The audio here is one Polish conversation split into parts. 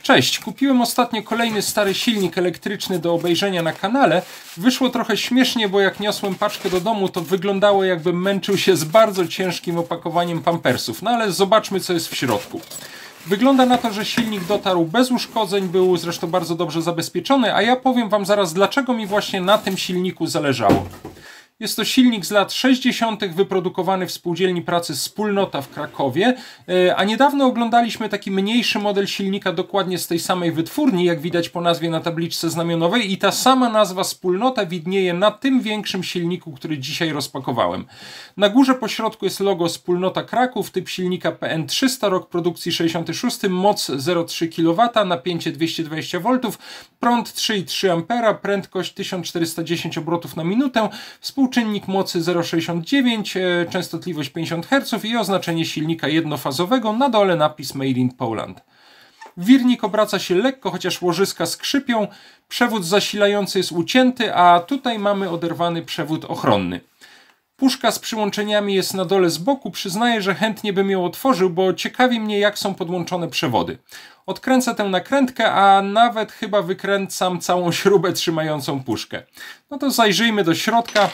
Cześć, kupiłem ostatnio kolejny stary silnik elektryczny do obejrzenia na kanale. Wyszło trochę śmiesznie, bo jak niosłem paczkę do domu, to wyglądało, jakbym męczył się z bardzo ciężkim opakowaniem pampersów. No ale zobaczmy, co jest w środku. Wygląda na to, że silnik dotarł bez uszkodzeń, był zresztą bardzo dobrze zabezpieczony, a ja powiem wam zaraz, dlaczego mi właśnie na tym silniku zależało. Jest to silnik z lat 60. wyprodukowany w Spółdzielni Pracy Wspólnota w Krakowie, a niedawno oglądaliśmy taki mniejszy model silnika dokładnie z tej samej wytwórni, jak widać po nazwie na tabliczce znamionowej, i ta sama nazwa Wspólnota widnieje na tym większym silniku, który dzisiaj rozpakowałem. Na górze po środku jest logo Wspólnota Kraków, typ silnika PN300, rok produkcji 66, moc 0,3 kW, napięcie 220 V, prąd 3,3 A, prędkość 1410 obrotów na minutę, współczynnik mocy 0,69, częstotliwość 50 Hz i oznaczenie silnika jednofazowego, na dole napis Made in Poland. Wirnik obraca się lekko, chociaż łożyska skrzypią, przewód zasilający jest ucięty, a tutaj mamy oderwany przewód ochronny. Puszka z przyłączeniami jest na dole z boku. Przyznaję, że chętnie bym ją otworzył, bo ciekawi mnie, jak są podłączone przewody. Odkręcę tę nakrętkę, a nawet chyba wykręcam całą śrubę trzymającą puszkę. No to zajrzyjmy do środka.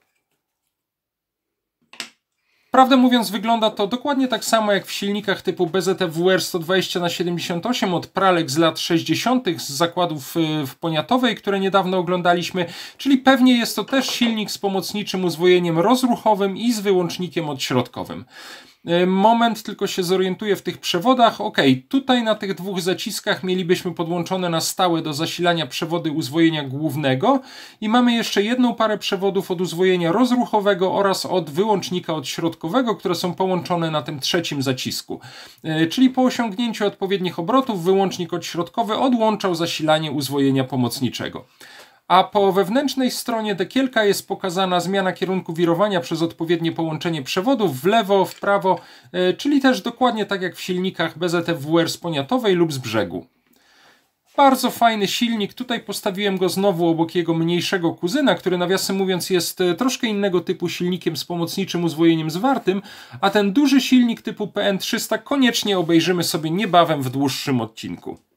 Prawdę mówiąc, wygląda to dokładnie tak samo jak w silnikach typu BZF-WR 120/78 od pralek z lat 60. z zakładów w Poniatowej, które niedawno oglądaliśmy, czyli pewnie jest to też silnik z pomocniczym uzwojeniem rozruchowym i z wyłącznikiem odśrodkowym. Moment, tylko się zorientuję w tych przewodach. Ok, tutaj na tych dwóch zaciskach mielibyśmy podłączone na stałe do zasilania przewody uzwojenia głównego i mamy jeszcze jedną parę przewodów od uzwojenia rozruchowego oraz od wyłącznika odśrodkowego, które są połączone na tym trzecim zacisku. Czyli po osiągnięciu odpowiednich obrotów wyłącznik odśrodkowy odłączał zasilanie uzwojenia pomocniczego. A po wewnętrznej stronie dekielka jest pokazana zmiana kierunku wirowania przez odpowiednie połączenie przewodów w lewo, w prawo, czyli też dokładnie tak jak w silnikach BZF-WR z Poniatowej lub z Brzegu. Bardzo fajny silnik, tutaj postawiłem go znowu obok jego mniejszego kuzyna, który nawiasem mówiąc jest troszkę innego typu silnikiem z pomocniczym uzwojeniem zwartym, a ten duży silnik typu PN300 koniecznie obejrzymy sobie niebawem w dłuższym odcinku.